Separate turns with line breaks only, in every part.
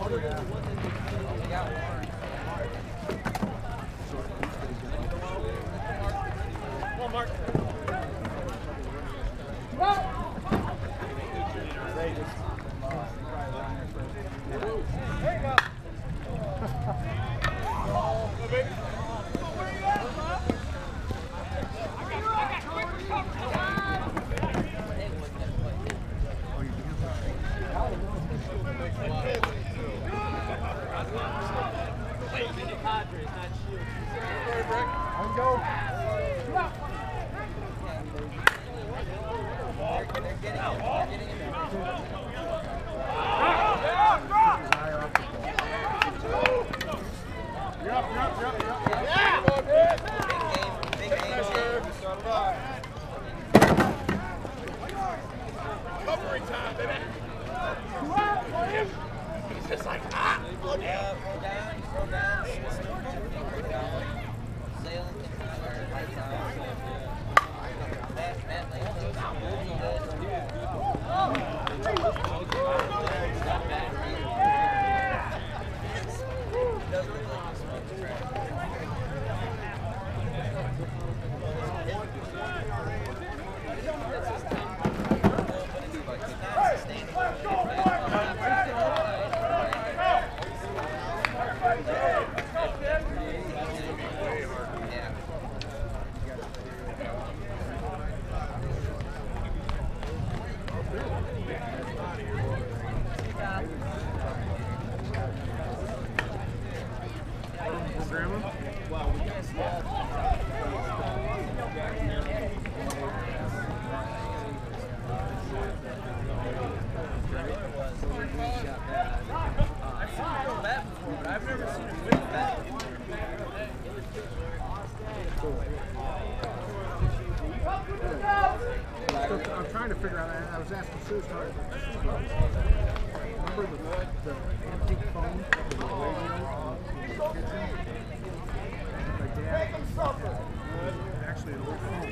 I'm trying to figure out. I was asking Sue. Remember the antique phone that was a radio in the kitchen? My dad actually an old phone.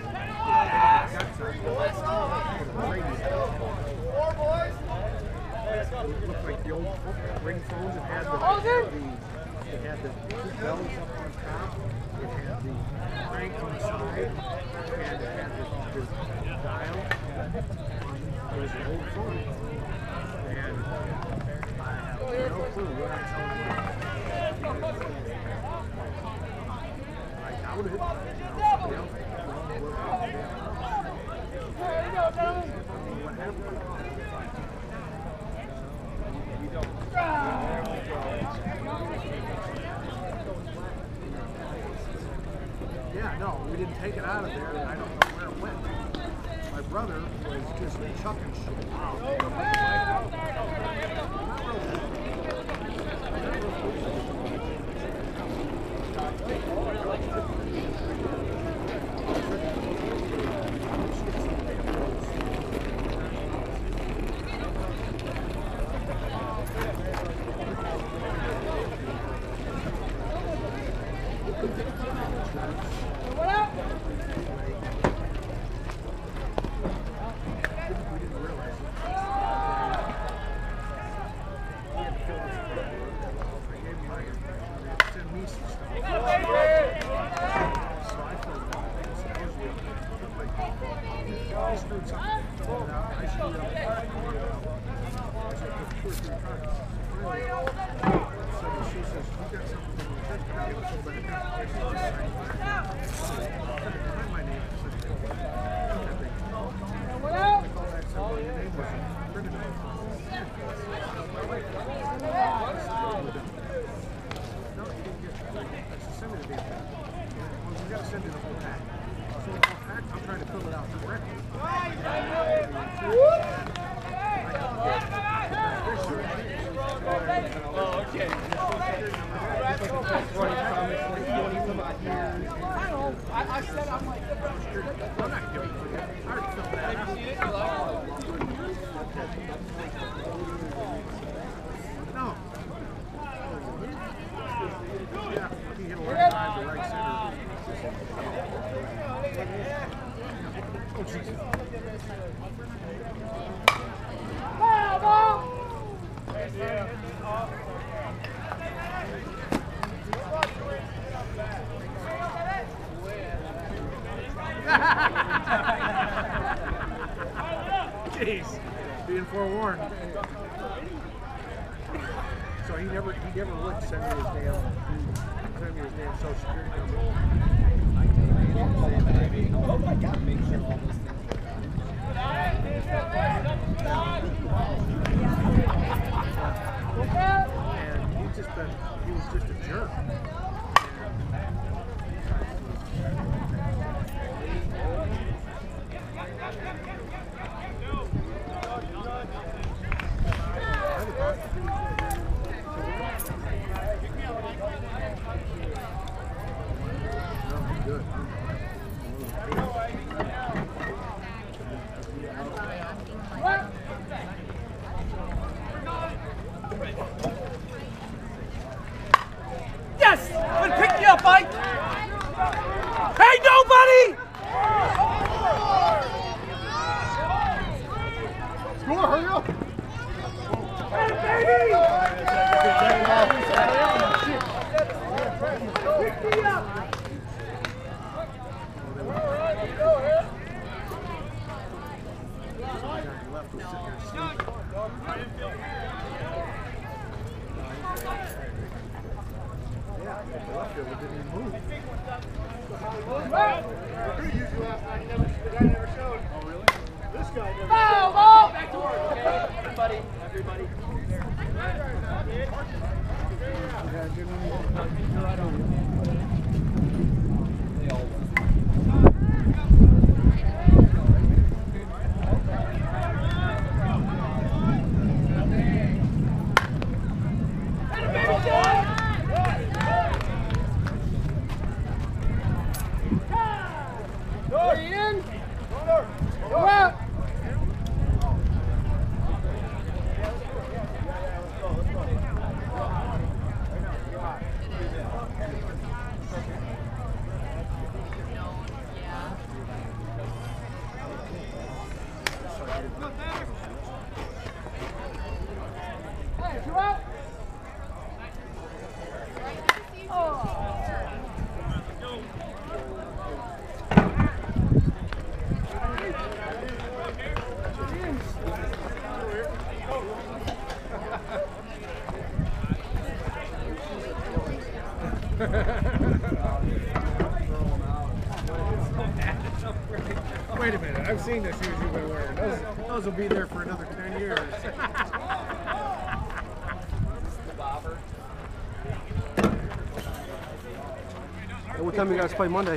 It looked like the old ring phones. It had the two bells up on top. It had the crank on the side, and it had this dial. It was an old phone, and I have no clue what I'm telling you. I doubt it. Somebody else what happened. Yeah, no, we didn't take it out of there, and I don't know where it went. My brother was just chucking shit out. born. So he never would send me his damn Social Security number.
Oh my God! Make sure all those things.
And he was just a jerk. Good.
Yes! Good pick you up, Mike! Hey, nobody!
Score, hurry up!
Hey, baby! Pick me up! Back to work, okay? Everybody.
Wait a minute, I've seen the shoes you've been wearing. Those will be there for another 10 years.
What time you guys play Monday?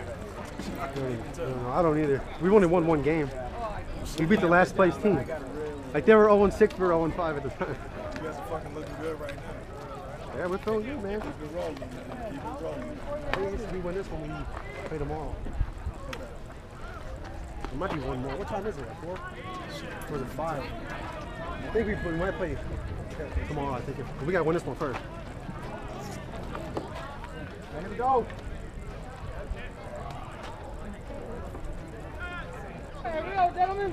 I don't either. We've only won one game. We beat the last place team. Like they were 0-6, we were 0-5 at the time.
You guys are fucking looking good right now.
Yeah, we're feeling good, man.
Keep it rolling, man. Keep it rolling.
I think we win this one, we play tomorrow. It might be one more. What time is it? 4? Or is it 5? I think we might play tomorrow, I think. We gotta win this one first. Here we go.
Here we go, gentlemen.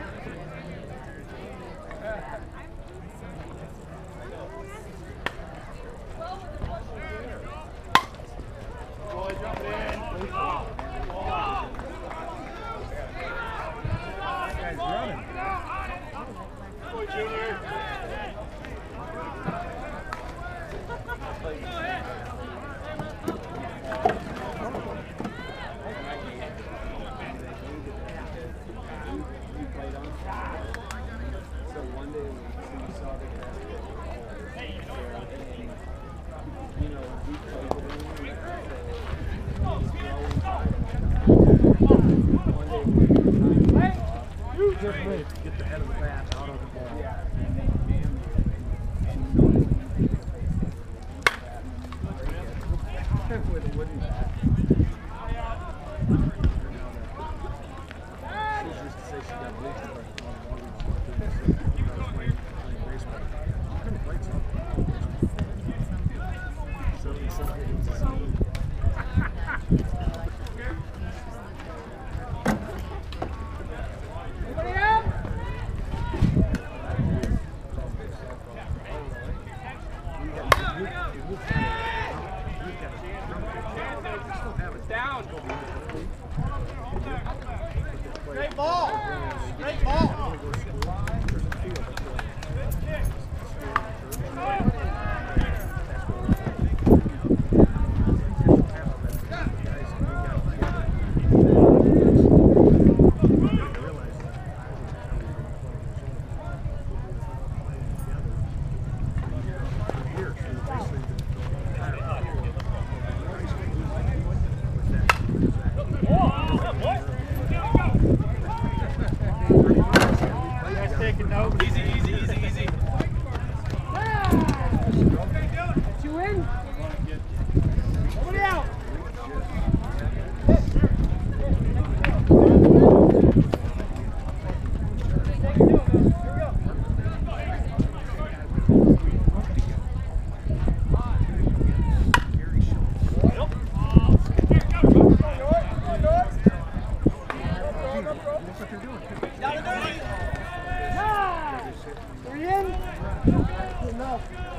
Get the head of the bat out of the ball. With a wooden bat. She used to say she got bleached by playing baseball. I couldn't play something. So it was a scene.
Great ball! Great ball!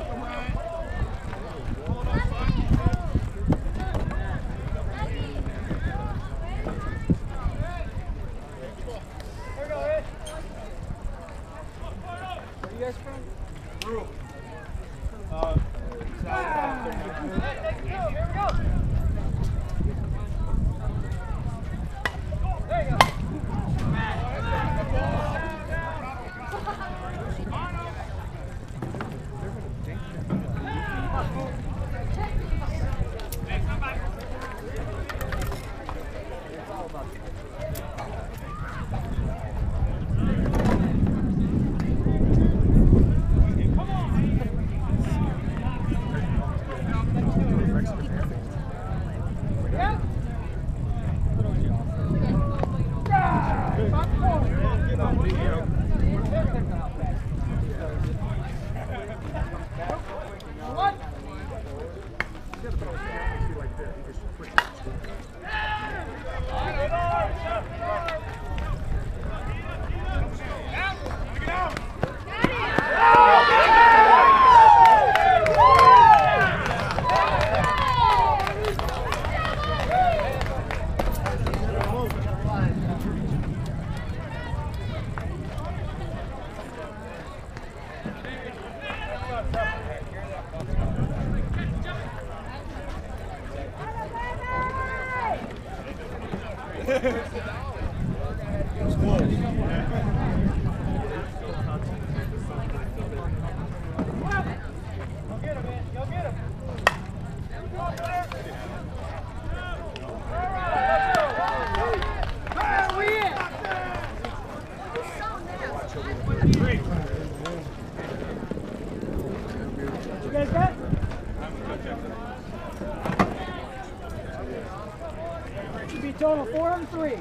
Total 4 and 3.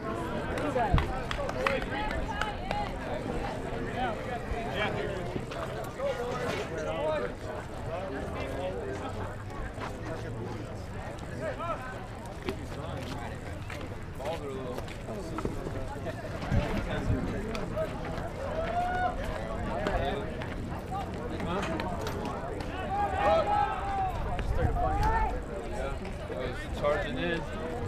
Charging in.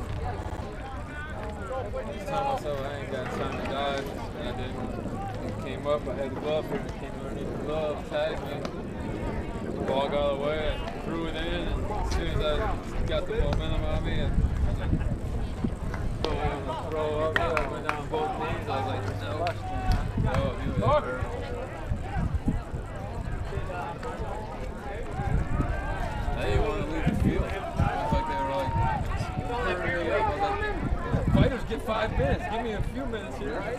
Telling myself I ain't got time to dive, and I didn't. It came up, I had the glove, and it came underneath the glove, tagged me. The ball got away, I threw it in, and as soon as I got the momentum on me, and I throw up, I went down both knees. I was like, no. Oh, dude, that hurt. I didn't want to leave the field. It was like they were like hurting me up. I was like, fighters get 5 minutes. Give me a few minutes here, right?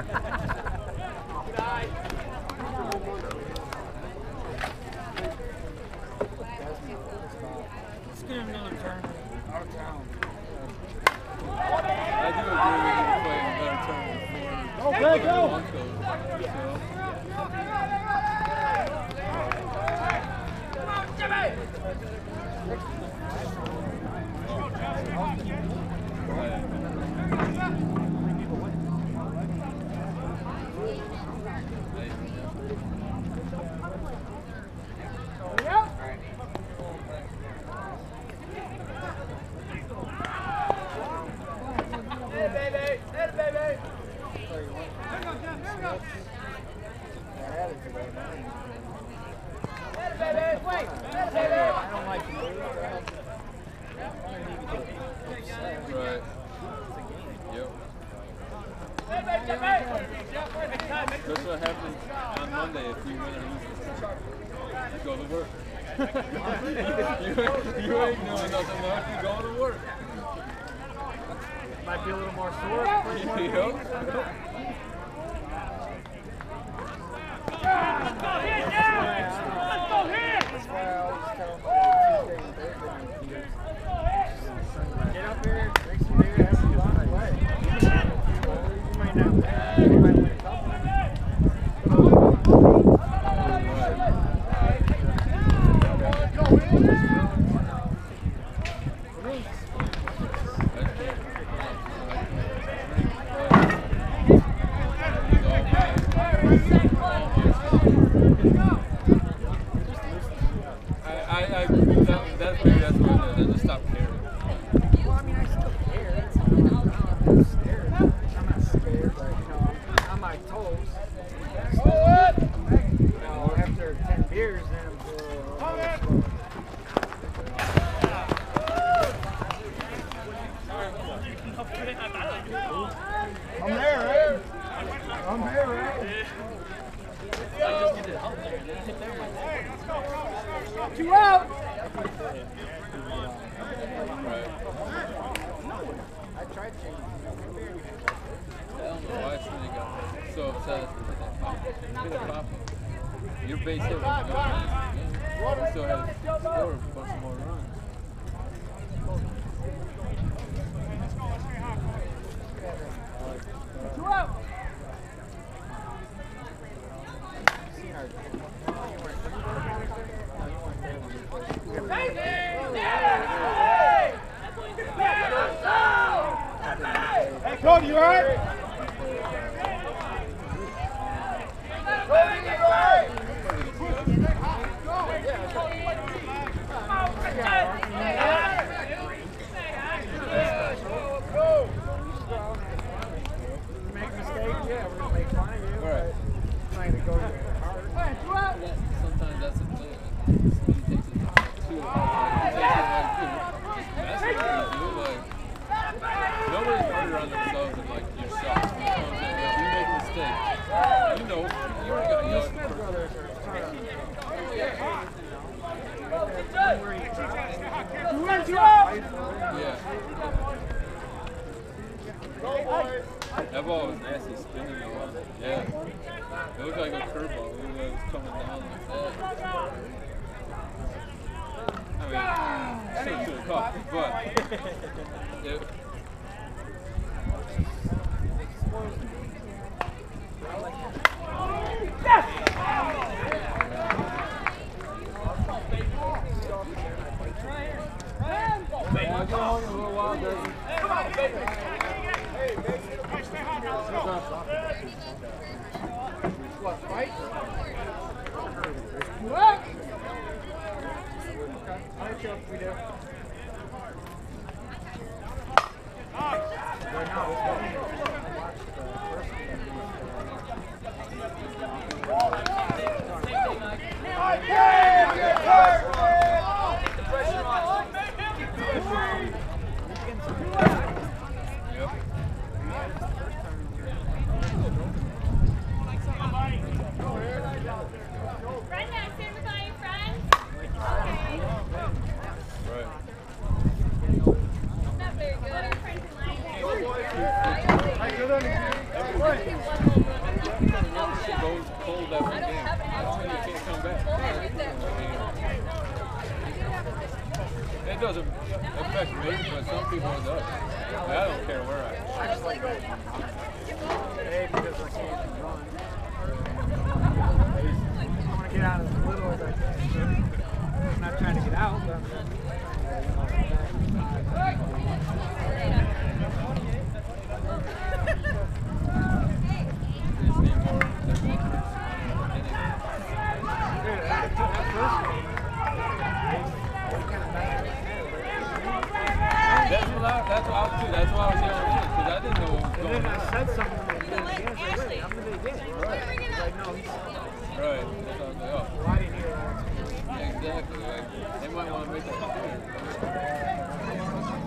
Let's give him another turn. Our town.
I do agree we need to play a better tournament before.
Okay, go!
Right. Yep. That's what happens on Monday if we win or lose this tournament. You go to work. you ain't doing nothing left, you going to work.
Might be a little more sore.
Yep.
Get up here, make some big ass along the way. You might not win. You might win a couple.
That's maybe that's what it is. I just stopped caring.
Well, I mean, I still care. I'm not scared. I'm not scared, but you know, I'm on my toes. You know, after 10 beers, then I'm a little slow. I'm there, right? I'm there, right? Two out. I tried changing.
I don't know why somebody got so upset with that pop. Get a pop. Your base hit was good. You still have to score a bunch more runs.
Two out. Hey, Cody, you alright? Make a mistake, yeah, we're gonna make fun of you.
Right.
Trying to go hard.
Sometimes that's the thing. Somebody takes it too hard. That's what you do. Like, nobody's harder on themselves than like yourself. You know what I'm saying? If you make a mistake, you know, you already got yelled at the person. Yeah. That ball was nasty spinning though. Yeah. It looked like a curveball. It was coming down like that. I mean, still should have caught it, but it, I'll go home in a little while, Desmond.
What, fight? How much we do? Right now, this game, I watched the first
Brenda, sit with all your friends.
Right.
It's not very good. Our friends in line.
Shit goes cold that one game. That's when you can't come back. It doesn't affect me, but some people it does. I don't care where I am.
I just like A, because I can't run. I want to get out as little as I can. I'm not trying to get out, but I'm
Just need more than That's what I was too. That's why I was yelling in, because I didn't know what was
and
going
then I
on.
said something to him. I'm the big game. He's like, no, he's
Right. That's what I was like, oh.
well, I didn't hear that.
Yeah, exactly. Like, they might want to make that clear.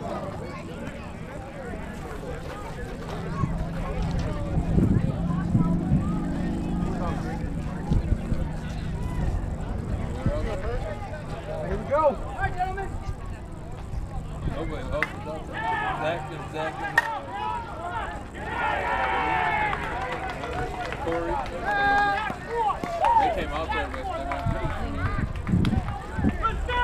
Here we go. All right, gentlemen.
Nobody else is out there. Zach and Corey. They came out there with them.
Let's go!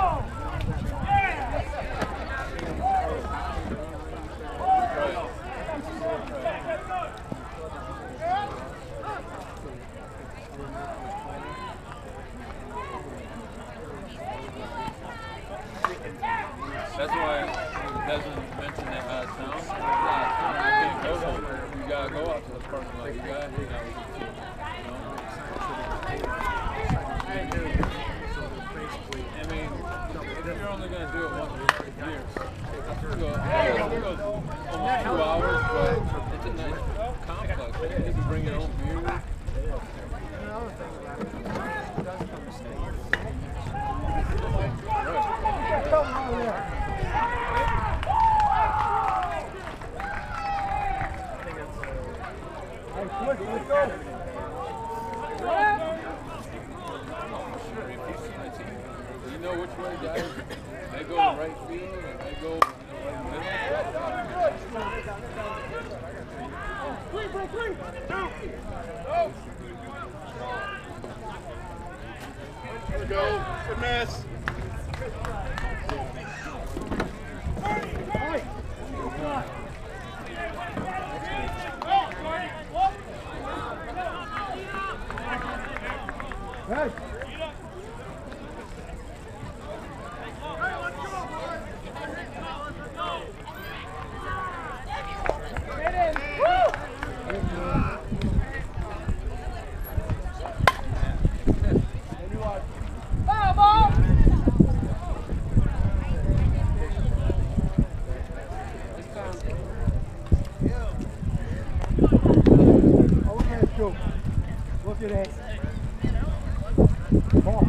That's why Desmond mentioned that out of town. You can't go home. You gotta go out to the parking lot. You gotta hang out with your team. You know? I mean,
Let's go.
You know which way guys, they go right field and they go right middle.
Here we go. Finesse.
Hey. Look at that. Ball.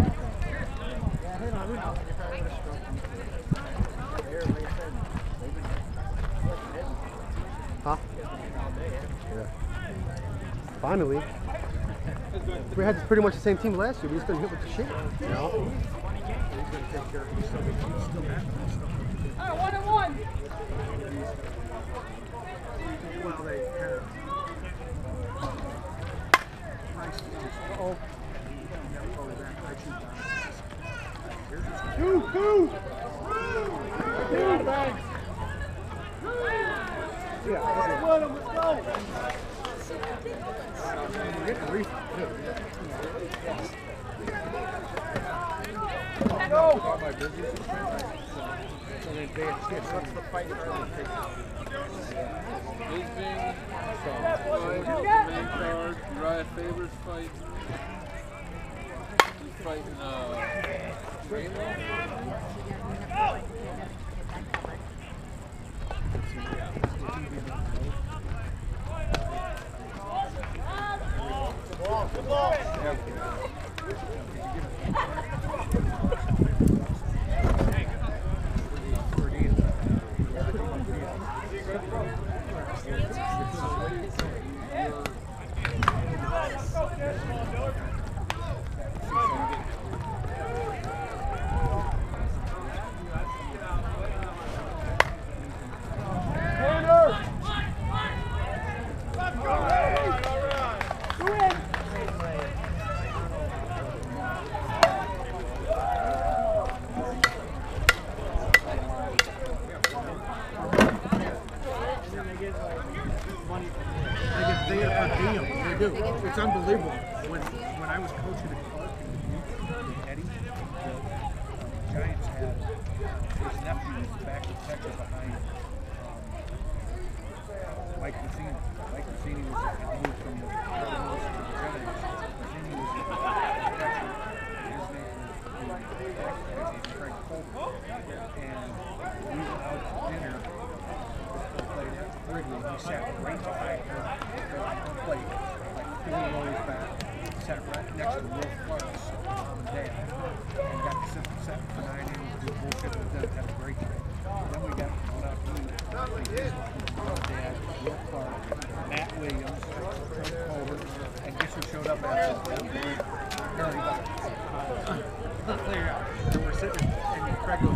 Huh? Yeah. Finally. We had pretty much the same team last year. We just couldn't hit with the shit. You know?
He's going to take care of it. He's still back.
All right, 1-1.
Well, they kind of. Uh-oh.
Two. Yeah, let's go. Get the reef. Go.
What's the fight for the
Bisbing, main card, Uriah Favors fight. He's fighting Raymond.
Good ball.
They get a deal. They do. It's unbelievable. When I was coaching at Clark and Eddie, the Giants had his nephew was the back protector behind Mike Cassini. Mike Cassini was moved from the Cardinals to the Giants. Cassini was the protector. His name was Craig Colton. And we went out to dinner. Played at Wrigley. He sat right behind her plate, like 4 rows back. Sat right next to Will Clark's mom and dad, and got to sit for 9 innings, do bullshit with them, had a great trip. Then we went out to eat. Mom, dad, Will Clark, Matt Williams, Trent Culver, and guess who showed up after them? Harry Buck. And we're sitting, and Craig goes,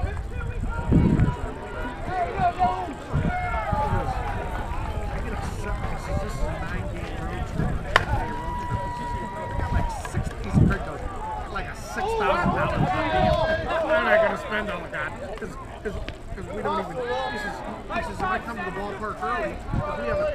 this is a 9-game road trip. Like 6 piece of Craig goes, like a $6,000 deal. We're not going to spend all of that because we don't even. He says if I come to the ballpark early, if we have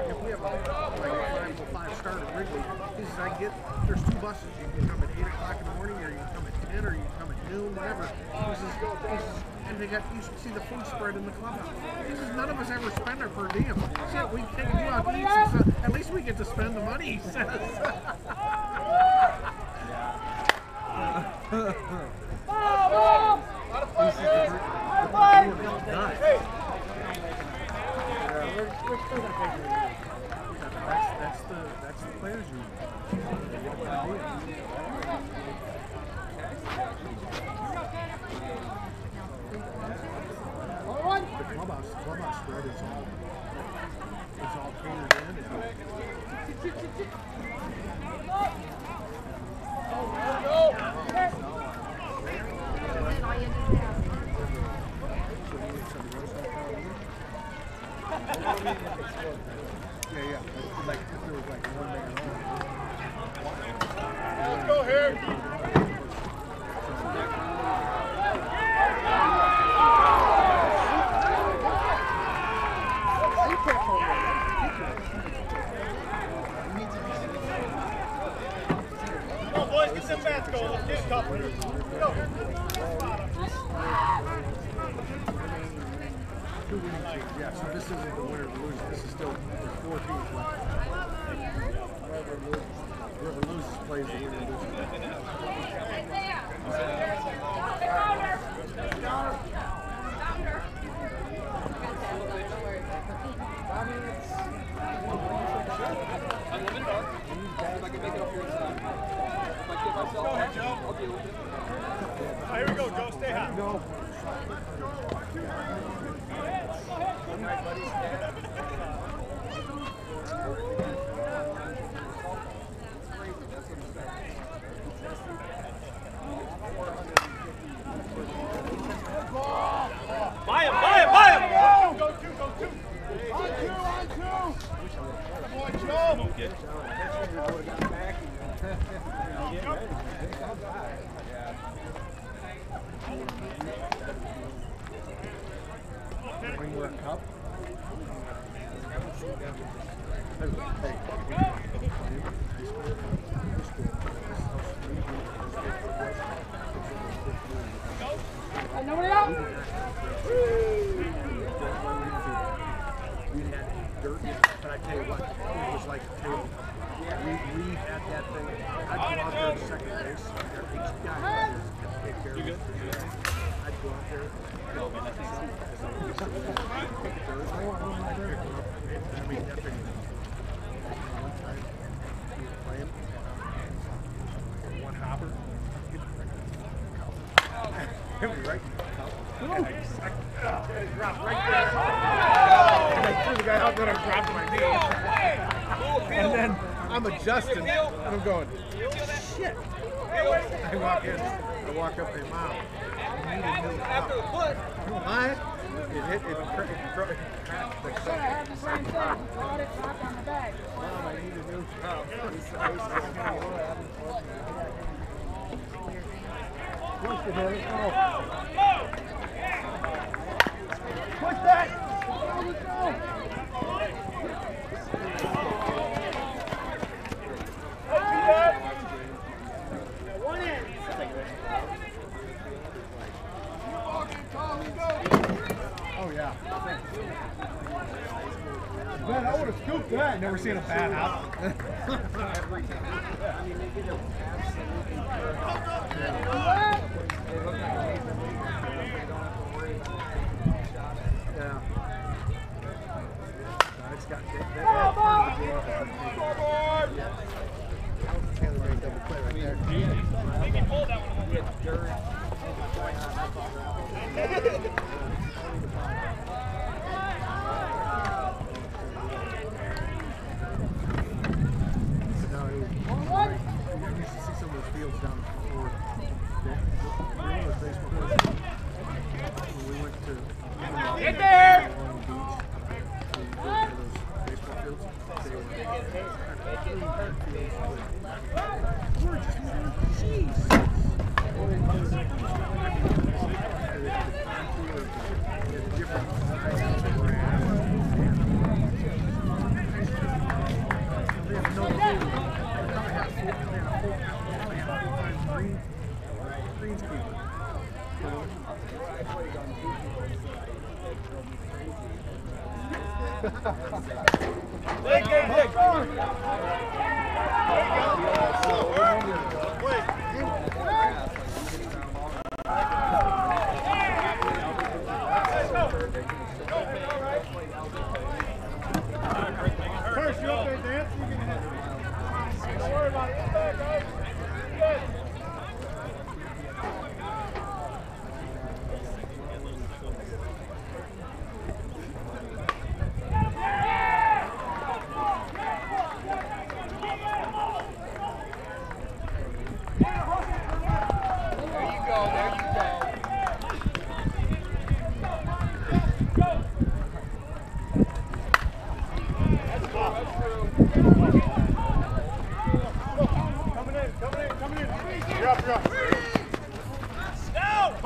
a 5 start at Wrigley, he says there's 2 buses. You can come at 8 o'clock in the morning, or you can come at 10, or you can come at noon, whatever. He says, and they got, you should see the food spread in the clubhouse. He says none of us ever spend our per diem. Shit, we take you out to eat, so at least we get to spend the money. He says. That's the players union. clubhouse spread is all catered in. Yeah. Like if there was like one man
Let's go here. Come on, boys, get them bats going. Let's get a couple here. Go.
Two winning teams, yeah. So this isn't the winner or loser. This is still there's 4 teams left. Whoever loses plays the winner or loser.
Here we go, Joe. Stay hot.
No.
Buy him! Go two! On two! Come on, Joe!
Bring more cup.
Nobody out?
We had dirt, but I tell you what, it was like a table. We had that thing. I'd go out there to second base. Each guy had to take care of it. I'd go out there. No, man, that's easy. I mean, that thing. One time, we were playing. One hopper. Hit me right in the cup. And I dropped right there. And I threw the guy out there and I dropped my knee. And then I'm adjusting and I'm going, shit. I walk in, I walk up to Mom. You need a new cup. Why? It cracked the cup. Mom, I need a new cup. Push it, Harry. Oh. Push that! Let's go! One in. Oh, yeah. Man, I would have scooped that. Never seen a bad house. Every time. I mean, they get them absolutely yeah. It's got that part of the game. Taylor made double play right there.
They can pull that one.
We had dirt. I used to see some of those fields down before. When we went to
Get there!
Long Beach, we go to those baseball fields. They were gorgeous. Jeez. The different sizes of grass. They have no clue. Greenskeeper.
First, you up there, Dance? You can hit. Don't worry about it. Get back, guys. Good.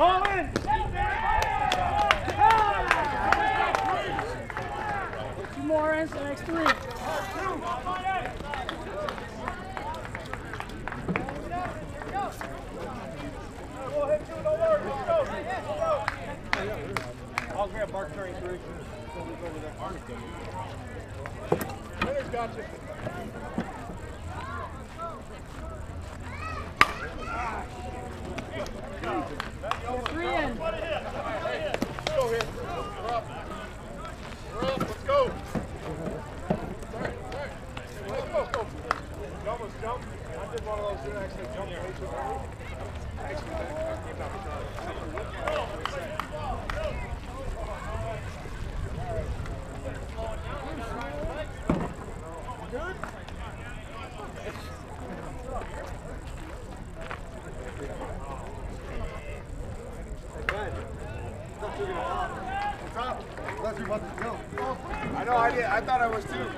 Ball in!
2 more ends, the next 3.
I'll grab Mark Curry through. Over there. Winner's got you.
Three in.
Let's go here. We're up. Let's go. Let's go. You almost jumped. I did one of those that actually jumped way too early. Actually, that came out good? I know, I did. I thought I was too.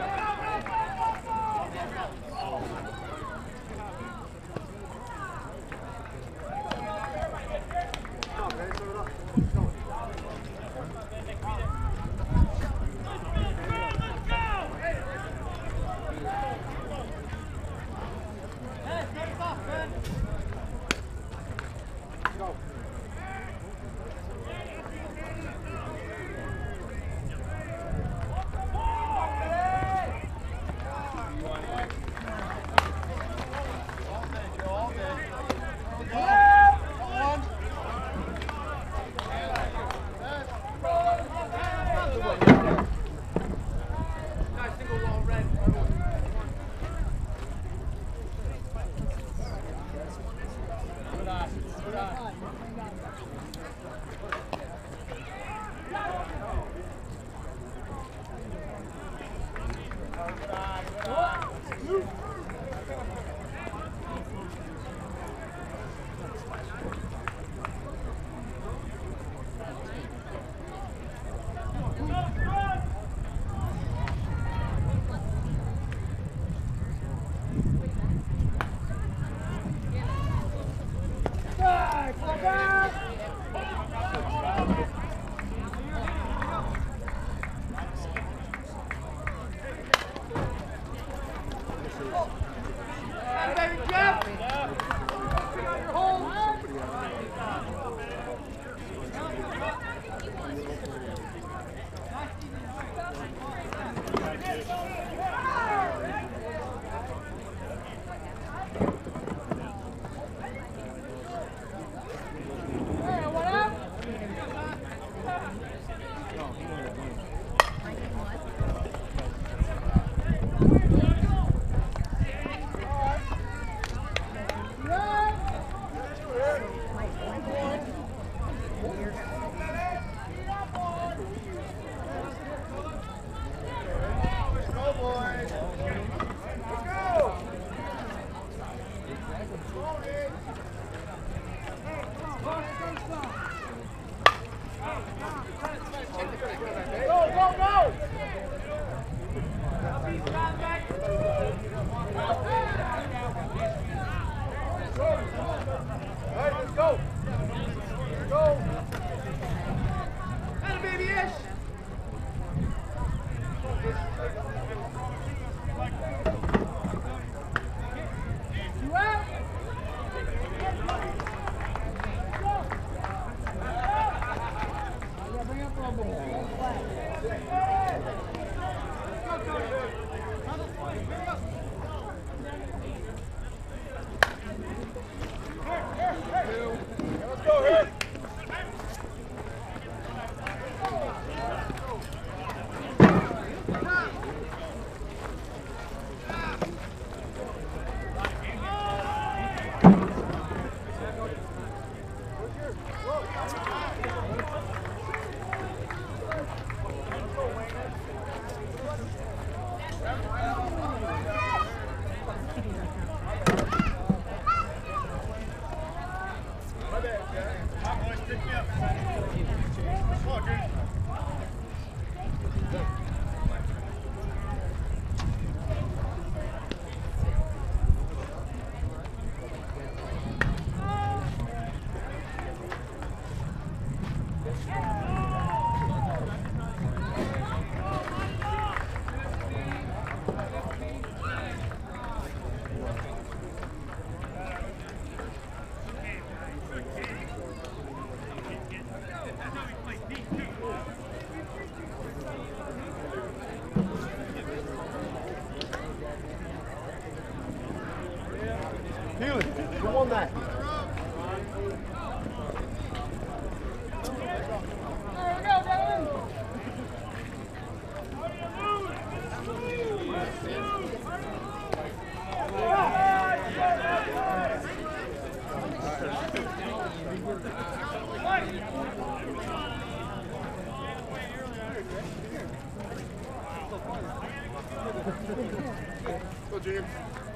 Go, James.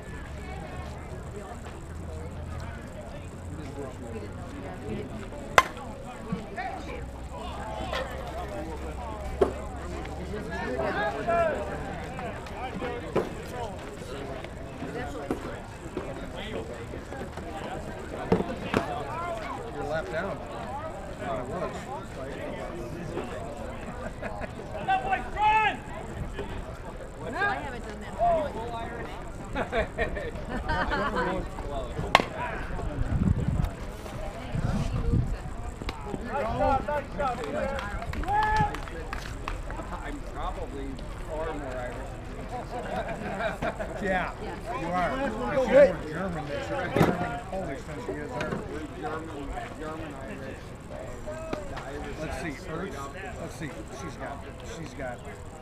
You're left down. Thought it was.
I haven't done that
I'm probably far more Irish.
Yeah, you are. She's more German than she is German Polish than she is her.
German Irish. The Irish.
Let's see, let's see. She's got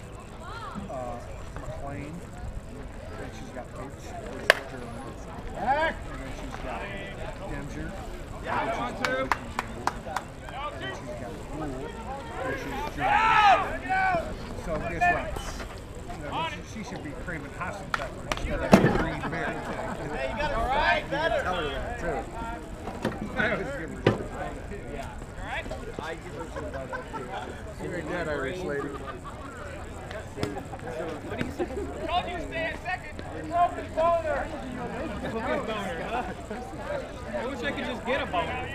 McLean, and she's got Coach, which is German, and then she's got Demser, and she's got Poole, which is German. So guess what? She should be creaming Hassenpfeffer instead of Green Bear.
Hey, you got it right, better.
Tell her that too.
I always give her
I give her some about that too. She ain't that Irish lady.
What do you say?
Told you stay second.
Focus boner. I wish I could just get a boner.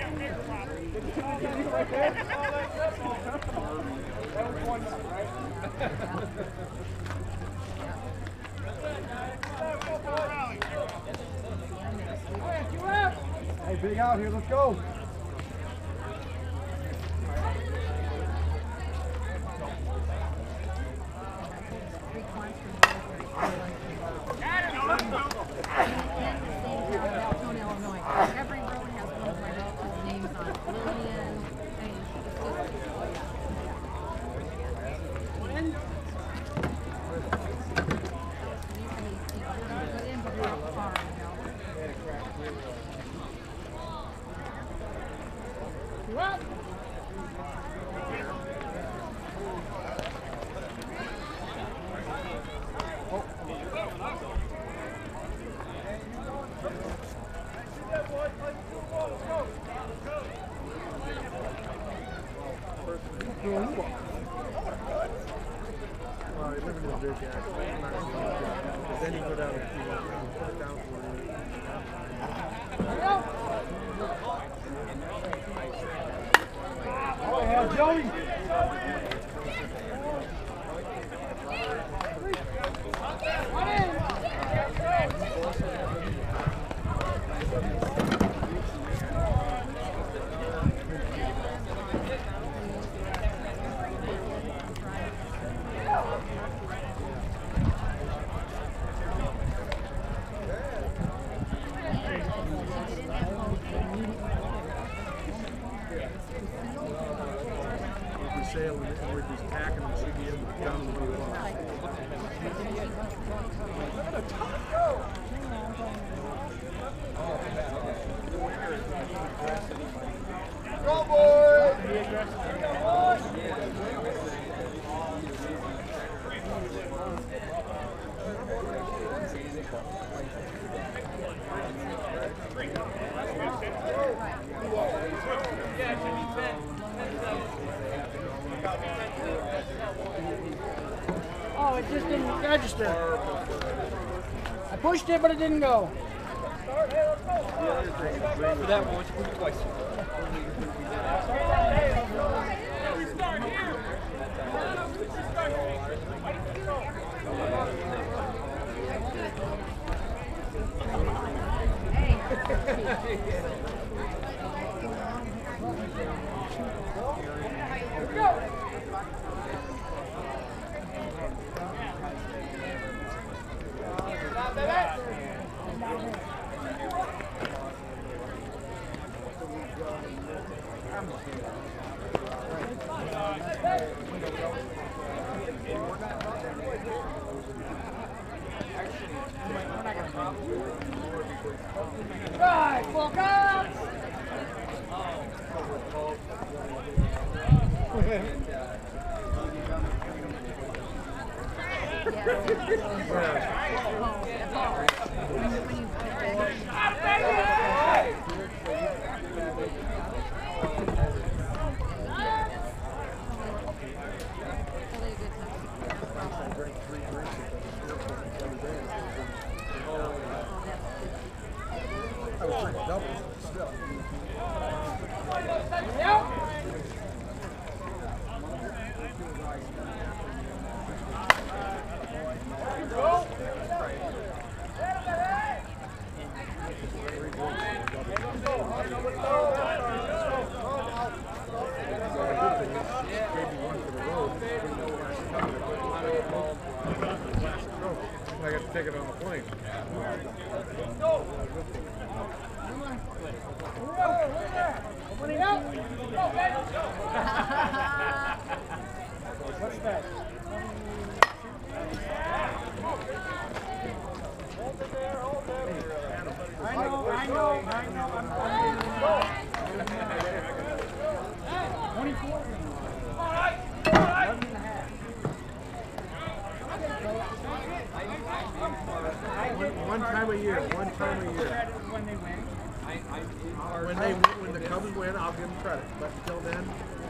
Hey, big out here, let's go.
Illinois. Every road has one of my relatives' names on it. Lillian.
Well, you live in a big ass. But then you go down and put it down for
Oh, Joey.
sailing and we're just tacking and she'd be able to come and do
Go, boys!
Oh, it just didn't register. I pushed it, but it didn't go.
For that one, you put it twice.
Right, full guns!
I got to take it on the plane.
What's that? I know. 24.
One time a year. When the Cubs win, I'll give them credit. But until then,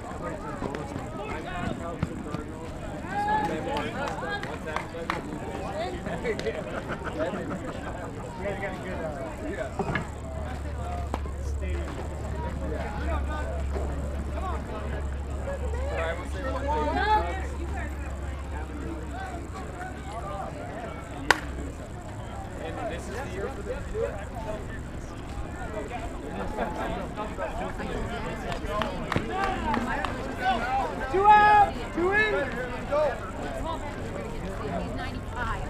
This is the year for them to do it.
Two out, two in.
He's 95.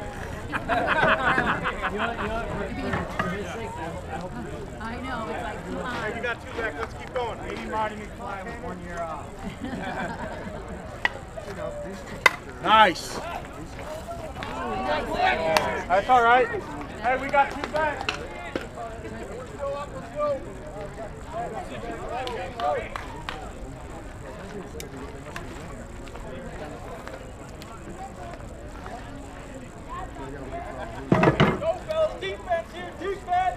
I know, it's like, come on.
you got two back. Let's keep going.
Maybe Marty McFly with 1 year off.
Nice. That's all right. Hey, we got two back.
Go, fellas, defense here, defense!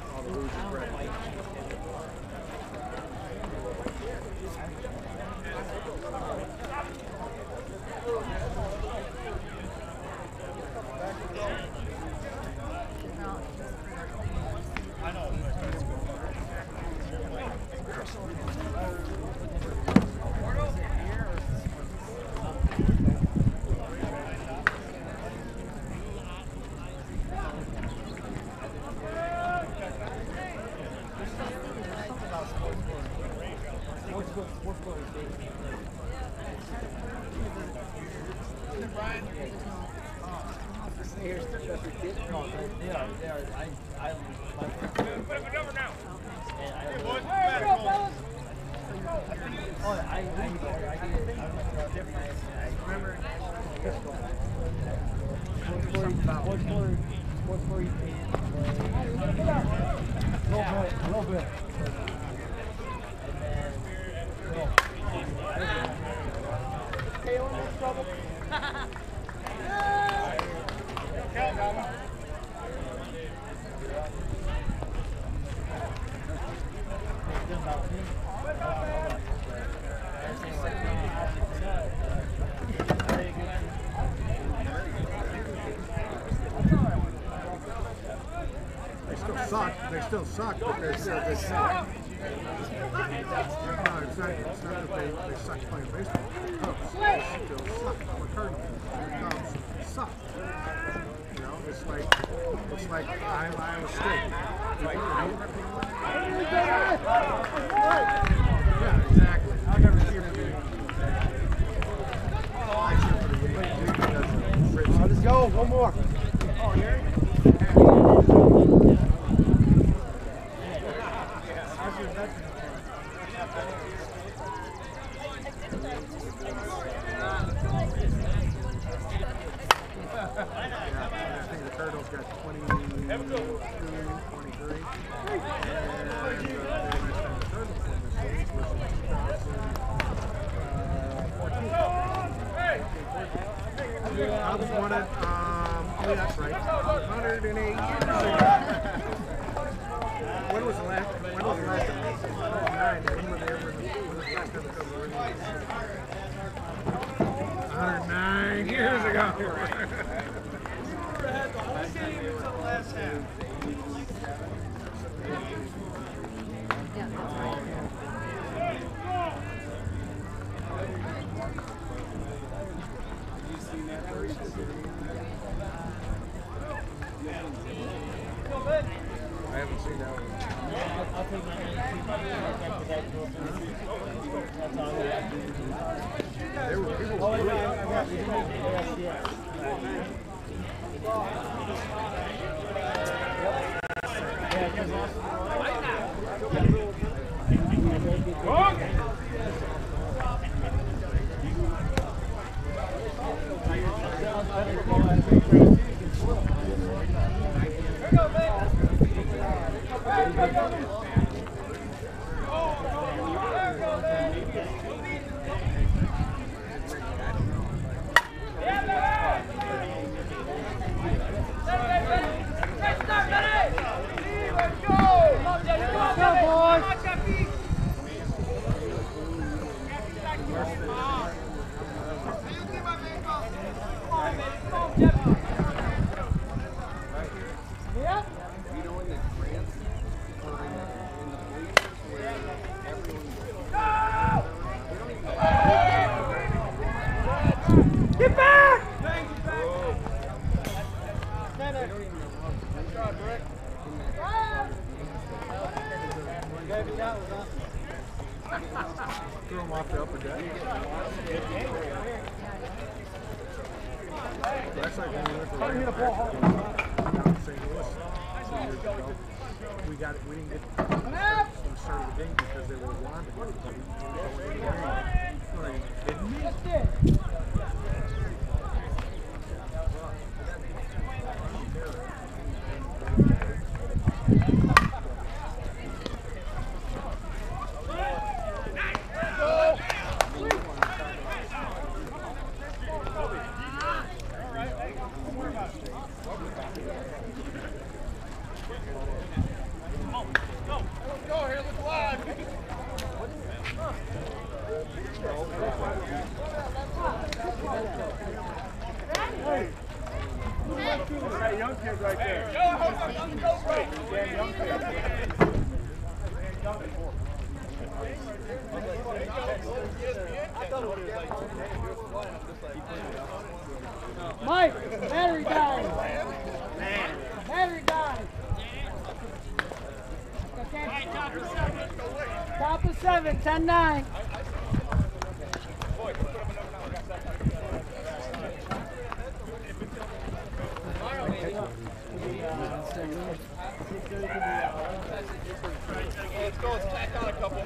They still suck, but they suck. No, it's not that they suck playing baseball. The Cubs still suck. The Cardinals, the Cubs suck. You know, it's like Iowa State. Yeah, exactly. I never see them.
Let's go. One more.
Oh, yeah? was wanted, oh, that's right, 108 years ago. When was the last time? 109. When were they ever when was the last time they were released? 109 years ago. I haven't seen that one. There were people threw him off the upper deck. That's like when we went to down in St. Louis 2 years ago. We didn't get from the start of the game because they were wanted. But we didn't need
Mike, battery died. Battery died. Okay. Top of 7, 10-9.
Let's go. Let's tack on a couple.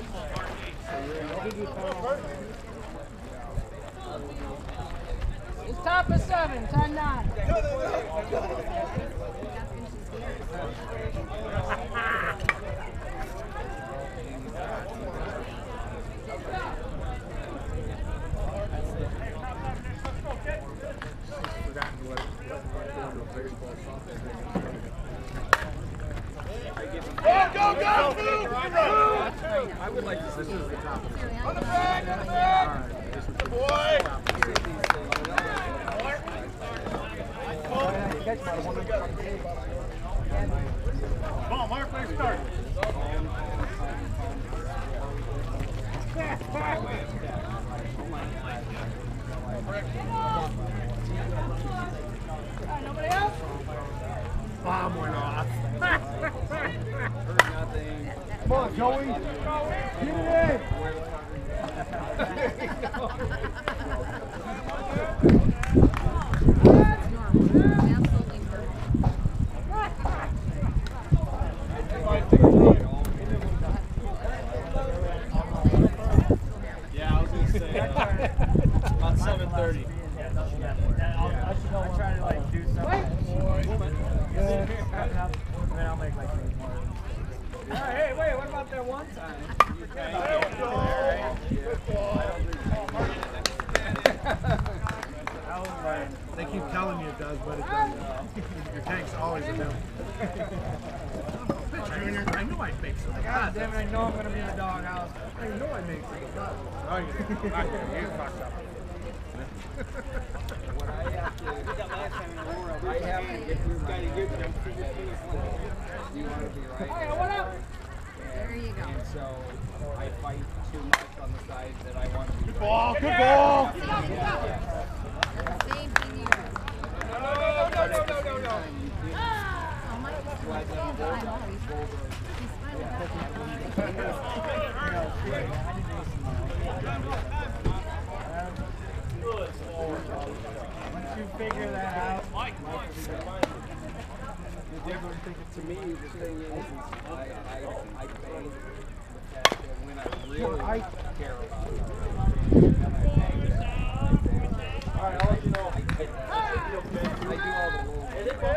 It's top of 7, 10-9.
I would like to. This is the top.
On the back, on the back. Boy.
Come on, Mark, let's start.
Nobody else?
Bomb went off.
Come on, Joey. Get it in.
Yeah, I was gonna say about 7:30.
I try to like do something. Then I'll make like 3 more. Hey, wait, what about that one time?
They keep telling always a him. Junior, I knew I'd make some.
God damn it, I know I'm gonna be in the doghouse.
I know I'd make some. Oh, you fucked up.
What I have to, I have to get through my you want to be right.
Hey, what up?
There you go.
And so I fight too much on the side that I want to be right.
Ball, good ball.
Same thing here.
No.
Oh, my God. I'm always. He's
Once you figure that out.
To me, the thing is I bang the fact that when I really care about it, all right, I'll let you know. I do all the rules.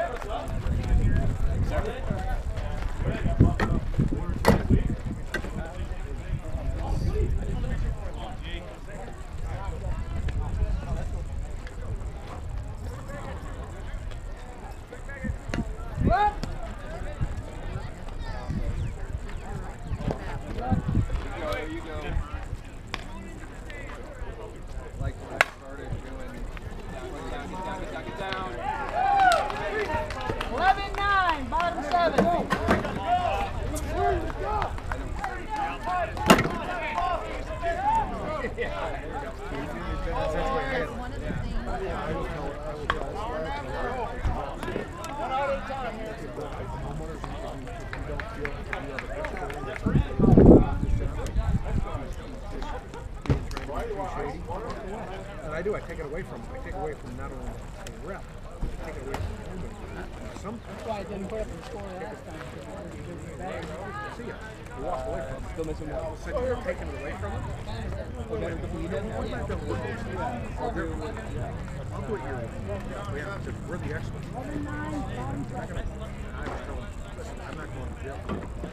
What?
There you go. Like when I started doing knock it down.
11-9, bottom 7.
One of the things.
And I do. I take it away from him. I take it away from not only the rep, I take it away from him.
That's why I didn't put up the score last time.
See ya. You walk away from him. Still missing one. All of a sudden you're taking it away from him. What am I doing? I'll do it your way. Yeah, because we're the experts. I'm not going to jail.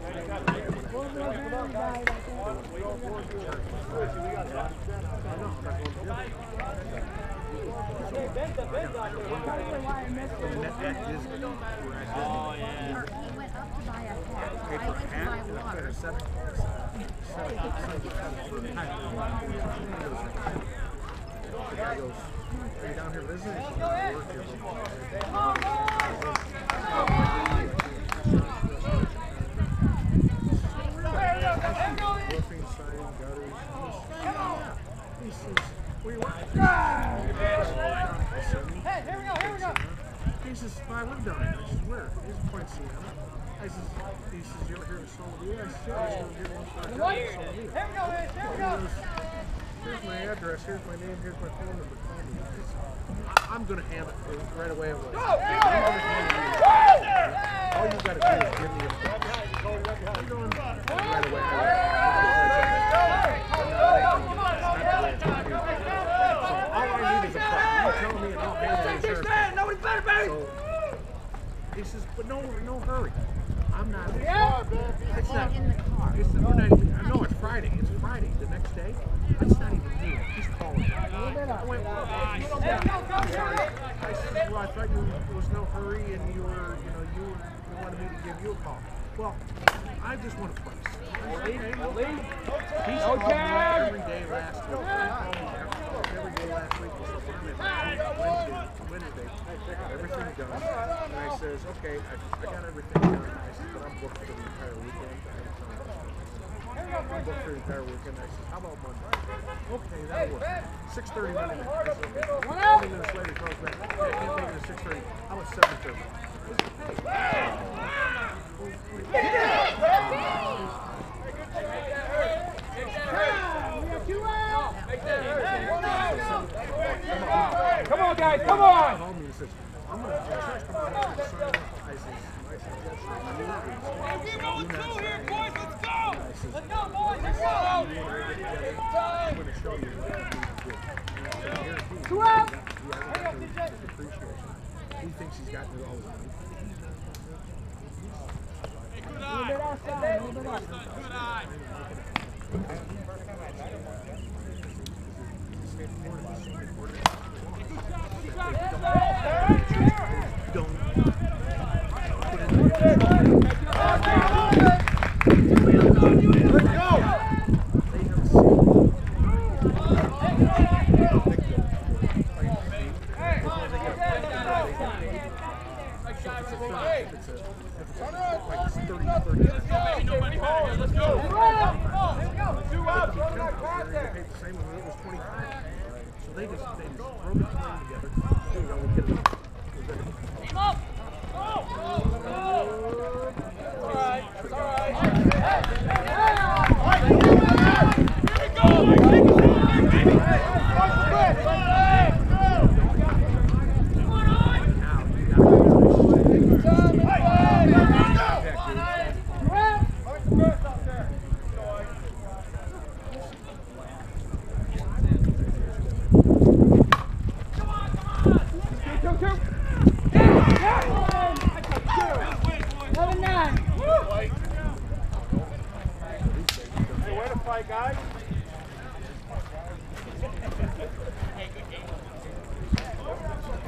Oh, yeah. He went up to buy a hat. I went to buy water.
The guy goes, are you down here visiting? He says, where you working?
Hey, here we go.
He says, well, I live down here. I says, where? He's in Point Siena. He says, you ever hear of Solomia? I said, yeah, I was here one time.
Here we go, Mitch. Here we go.
Here's my address, here's my name, here's my phone number. Call me. I'm going to hand it to you right away. All you got to do is give me a phone. I'm going right away. All I need is a price. You tell me and I'll handle the insurance.
Nobody's better, baby.
So, he says, but no hurry. I'm not.
Yeah.
It's not.
In the car.
It's we're not even. I know it's Friday. It's Friday. The next day. It's not even here. He's calling. I went. I'm sorry. I said, well, I thought there was no hurry, and you wanted me to give you a call. Well, I just want a price. He's called me every day last week. Every day last week was Wednesday. Everything done. And I says, okay, I got everything done. I said, but I'm booked for the entire weekend. I'm booked for the entire weekend. I said, how about Monday? Okay, that'll work. 6:30 Monday night. I said, okay. 20 minutes later, he calls back. I can't make it at 6:30. How about 7:30?
Come on, guys, come on!
He says, I'm going to sign up. I said,
Let's go, boys, let's go!
I'm going to show you what you do.
Two out!
He thinks he's got me all the time.
A little bit outside, a little bit outside.
Don't time. I mean, it was 25. So they just throw the plane together. You know, we get it.
Team up!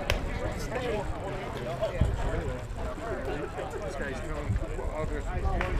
This guy's telling